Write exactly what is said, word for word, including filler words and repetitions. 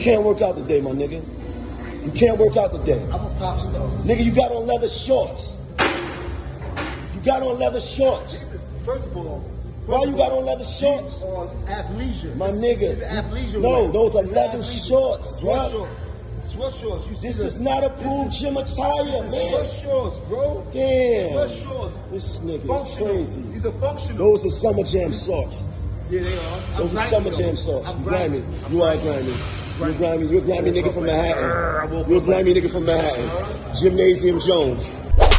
can't work out today, my nigga. You can't work out today. I'm a pop star. Nigga, you got on leather shorts. You got on leather shorts. Is, first of all, why you got on leather shorts? These are athleisure. My this, nigga. This is athleisure. No, wear. those are this leather athleisure. shorts, Sweat bro. shorts. Sweat shorts. You see this the, is not approved gym attire, this is man. Sweat shorts, bro. Damn. Sweat shorts. This nigga functional. is crazy. These are functional. Those are Summer Jam shorts. Yeah, they are. I'm Those are Summer though. Jam shorts. I'm grimy. I'm You are grimy. You're a grimy. You're a grimy nigga from Manhattan. You're a grimy nigga from Manhattan. Gymnasium Jones.